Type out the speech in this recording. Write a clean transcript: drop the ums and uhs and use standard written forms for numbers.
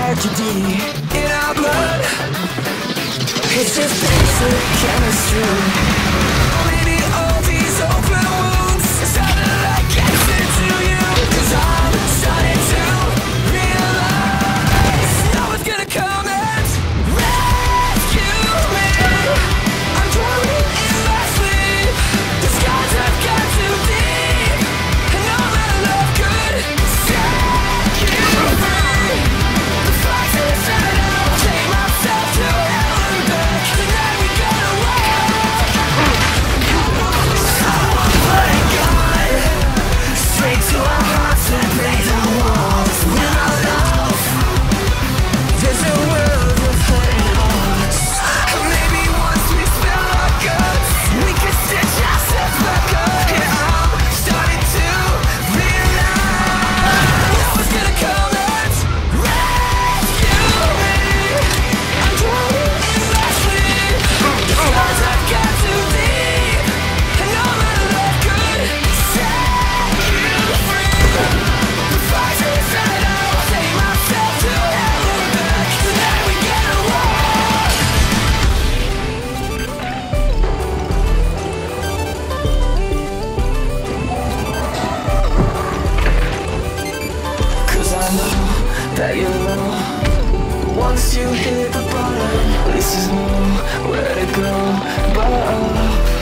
tragedy in our blood. It's just basic chemistry. Maybe all these open wounds started like cancer to you. 'Cause I'm starting to realize no one's gonna come and rescue me. I'm drowning in my sleep. The scars I've got too deep, and no amount of love could set you free. The fight's inside, I'll take myself to hell and back. Tonight we gotta walk. So I'm putting God straight to our hearts and break the walls. With our love, there's a world of hurting hearts. Maybe once we spill our guts, we can stitch ourselves back up. Yeah, I'm starting to realize no one's gonna come and rescue me. I'm drowning in my sleep. The scars I've got too deep, and no amount of love could set you free. The fight's inside, I'll take myself to hell and back. Tonight we gotta walk. 'Cause I know that you know, once you hit the bottom, at least there's nowhere to go but up.